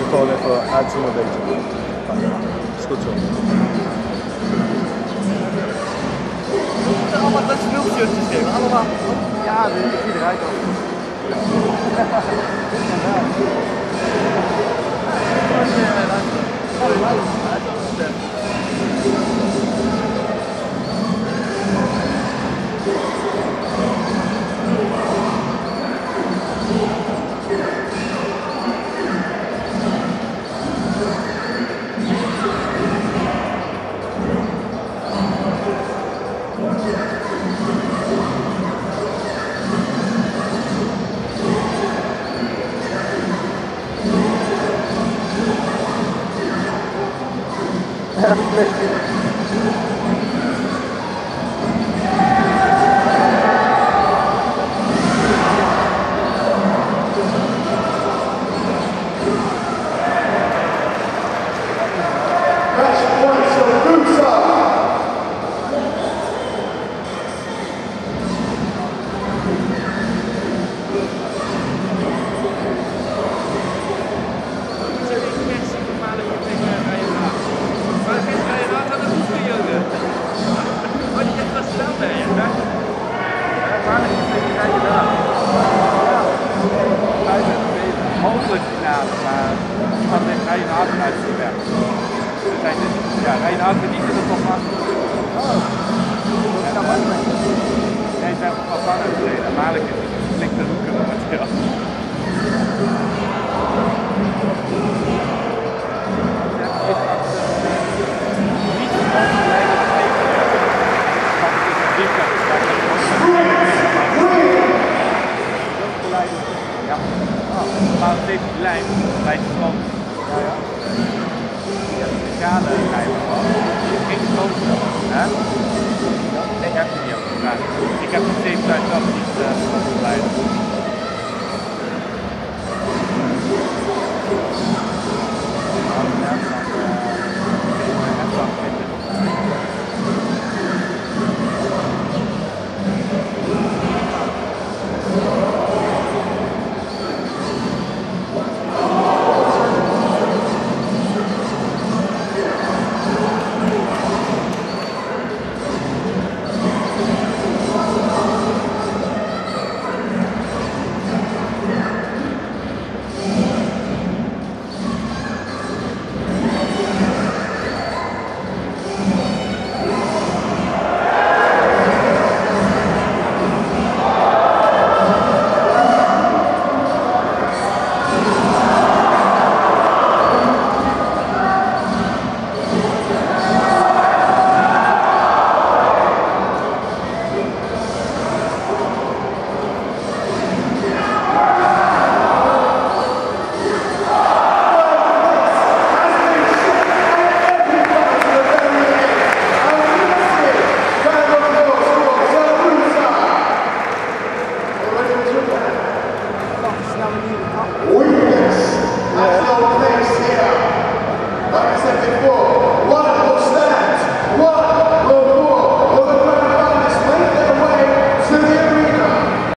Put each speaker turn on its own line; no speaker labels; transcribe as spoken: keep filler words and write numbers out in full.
gewoon even uitzoomen een beetje. Is goed zo.
We moeten allemaal dat shirtjes geven, allemaal.
Ja, ik zie eruit al.
Mogelijk finale, maar iemand heeft Ryan Harten uitgewerkt. Dus hij zit, ja, Ryan Harten die zit er toch vast. Oh, dat kan wel. Hij is even van vast uitgereden, maar ik is het flink te roeken momenteel. Niet zo overlijden als deze. Want het is een diepte, waar ik ja. Oh, maar steeds die lijn bij het strand. Ja, ja. Ja, speciale rijden gewoon. Geen stroomstel. Hè? Ik heb het niet op gevraagd. Ik heb nog steeds thuis zelf niet uh, geleid.